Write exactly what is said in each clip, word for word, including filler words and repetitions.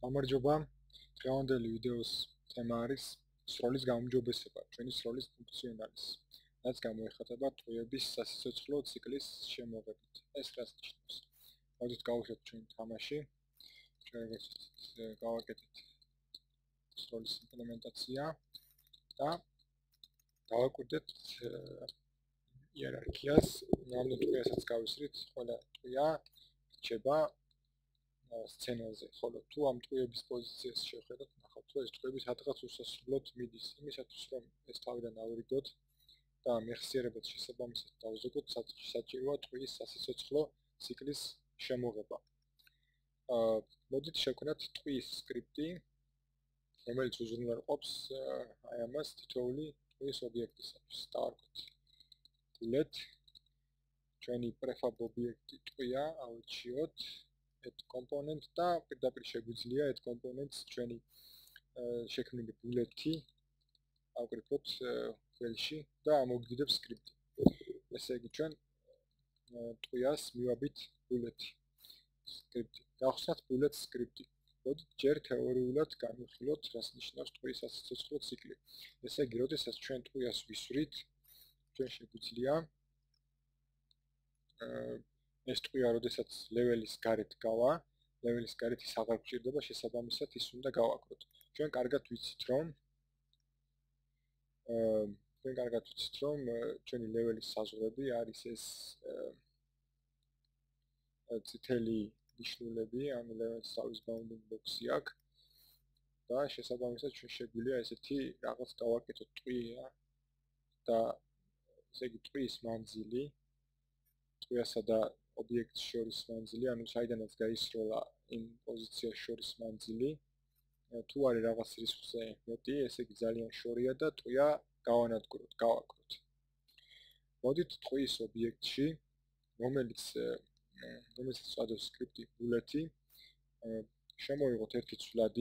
გამარჯობა. დღევანდელი ვიდეოს თემა არის სროლის გაუმჯობესება, ჩვენი სროლის ფუნქციონალის, რაც გამოიხატება ტყვიების სასიცოცხლო ციკლის შემოღებით. ეს რას ნიშნავს? მოდით გავუშვათ ჩვენი თამაში. ჩვენ გავაკეთეთ სროლის იმპლემენტაცია და დავაკვირდეთ იერარქიას, რამდენ ტყვიასაც გავისრით, ყველა ტყვია რჩება სცენაზე, ხოლო თუ ამ ტყვიების პოზიციას შევხედოთ, ნახავთ, რომ ეს ტყვიები სადღაც უსასრულოდ მიდის, იმისათვის, რომ ეს თავიდან ავირიგოთ და მეხსიერებად შესაბამისად დავზოგოთ, საჭიროა ტყვიის სასიცოცხლო ციკლის შემოღება. აა, მოდით შევქმნათ ტყვიის სკრიპტი, რომელიც უზრუნველყოფს აი ამას თითოეული ტყვიის ობიექტისათვის. დავარქვით bullet, ჩვენი prefab ობიექტი ტყვია, ავირჩიოთ add component და პირდაპირ შეგვიძლია add components ჩვენი შექმნილი bullet-ი ავკრიფოთ ველში და ამოვგდიდებ სკრიპტი. ესე იგი ჩვენ ტყვიას მივაბით bullet-ი სკრიპტი. გავხსნათ bullet სკრიპტი. მოდით ჯერ თეორიულად განვიხილოთ, რას ნიშნავს ტყვის სასიცოცხლო ციკლი. ესე იგი, როდესაც ჩვენ ტყვიას ვისვრით, ჩვენ შეგვიძლია ეს ტყვია, როდესაც ლეველის გარეთ გავა, ლეველის გარეთ ის აღარ გვჭირდება, შესაბამისად ის უნდა გავაკროთ. ჩვენ კარგად ვიცით, რომ აა ჩვენ კარგად ვიცით, რომ ჩვენი ლეველის საზღვრები არის ეს წითელი ნიშნულები, ანუ ლეველის თავის bounding box-ი აქვს და შესაბამისად ჩვენ შეგვიძლია ესეთი რაღაც გავაკეთოთ ტყვია და ესე იგი ტყვის მანძილი, ტყვიასა და ობიექტს შორის მანძილი, ანუ საიდანაც გაისროლა იმ პოზიციას შორის მანძილი, თუ არის რაღაც რისხზე მეტი, ესე იგი ძალიან შორია და ტყვია გავანადგუროთ, გავაკროთ. მოდით ტყვის ობიექტში, რომელიც რომელსაც ვწოდოთ სკრიპტი bullet-ი, შემოვიღოთ ერთი ცვლადი.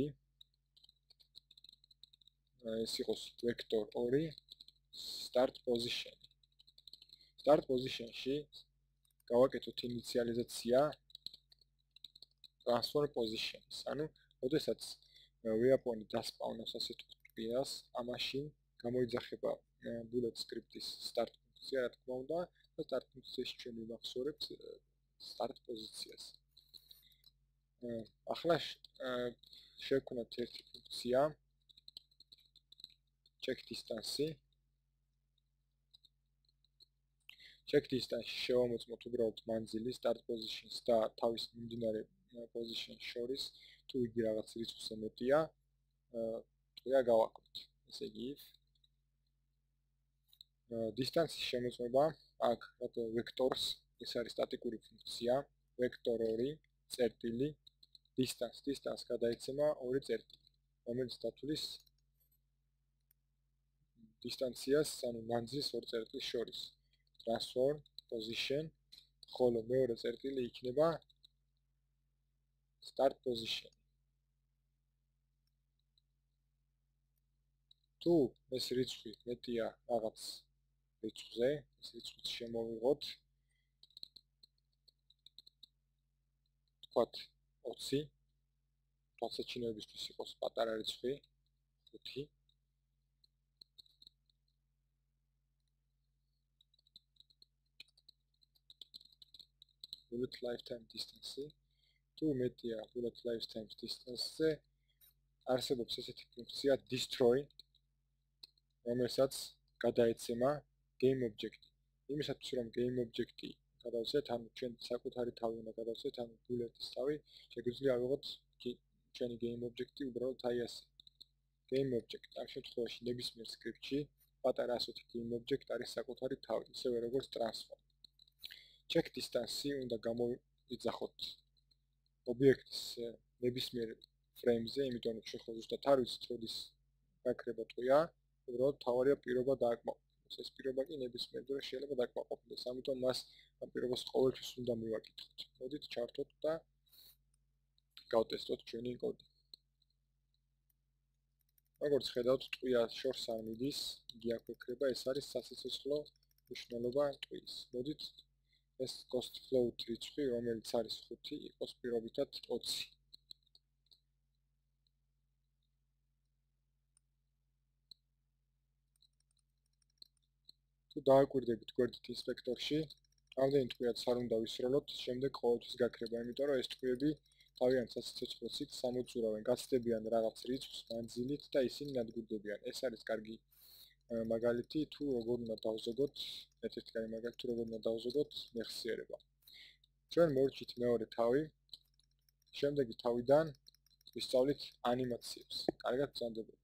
ეს იყოს vector ორი start position. Start position-ში გავაკეთოთ ინიციალიზაცია transform position-ის. ანუ, როდესაც ვეაპონი დასპავნავს ასეთ ტყვიას, ამაში გამოიძახება bullet script-ის start ფუნქცია, რა თქმა უნდა, და start ფუნქციაში ჩვენ ვიმახსოვრებთ start პოზიციას. ახლა შევქმნათ ერთი ფუნქცია check distance-ი. check distance-ში შევამოწმოთ უბრალოდ მანძილი start position-ს და თავის მიმდინარე position-ს შორის, თუ იგი რაღაც რიცხვზე მეტია, ტყვია გავაკროთ. ესე იგი distance-ის შემოწმება აქ vectors, ეს არის სტატიკური ფუნქცია, vector ორი წერტილი distance, distance გადაიცემა ორი წერტილი, რომელიც დათვლის დისტანციას, ანუ მანძილს ორ წერტილს შორის. transform position, ხოლო მეორე წერტილი იქნება start position. თუ ეს რიცხვი მეტია რაღაც რიცხვზე, ეს რიცხვიც შემოვიღოთ, ვთქვათ ოცი, თვალსაჩინოებისთვის იყოს პატარა რიცხვი, ხუთი. bullet lifetime distance-ი, თუ მეტია bullet lifetime distance-ზე, არსებობს ესეთი ფუნქცია destroy, რომელსაც გადაეცემა game object-ი. იმისათვის, რომ game object-ი გადავცეთ, ანუ ჩვენ საკუთარი თავი უნდა გადავცეთ, ანუ bullet-ის თავი, შეგვიძლია ავიღოთ ჩვენი game object-ი უბრალოდ აი ასე. game object ამ შემთხვევაში ნებისმიერ სკრიპტში პატარა ასეთი game object არის საკუთარი თავი, ისევე როგორც transform. check distance-ი უნდა გამოიძახოთ ობიექტის ნებისმიერ frame-ზე, იმიტომ რომ ჩვენ ხო ზუსტად არ ვიცით, როდის გაქრება ტყვია, უბრალოდ თავარია პირობა დააკმაყოფილოს. ეს პირობა კი ნებისმიერ დროს შეიძლება დააკმაყოფილოს, ამიტომ მას ამ პირობას ყოველთვის უნდა მივაკითხოთ. მოდით ჩავთვალოთ და გავტესტოთ ჩვენი კოდი. როგორც ხედავთ, ტყვია შორს არ მიდის, იგი აქ ექრება, ეს არის სასიცოცხლო მნიშვნელობა ტყვის. მოდით ეს cost float რიცხვი, რომელიც არის ხუთი, იყოს პირობითად ოცი. თუ დააკვირდებით გვერდით ინსპექტორში, რამდენი ტყვიაც არ უნდა ვისროლოთ, შემდეგ ყოველთვის გაქრება, იმიტომ რომ ეს ტყვიები თავიანთ სასიცოცხლო ციკლს ამოწურავენ, გაცდებიან რაღაც რიცხვს მანძილით და ისინი ნადგურდებიან. ეს არის კარგი მაგალითი თუ როგორ უნდა დავზოგოთ, ერთ-ერთი კარგი მაგალითი თუ როგორ უნდა დავზოგოთ მეხსიერება. ჩვენ მოვჭით მეორე თავი, შემდეგი თავიდან ვისწავლით ანიმაციებს. კარგად ბრძანდებოდა.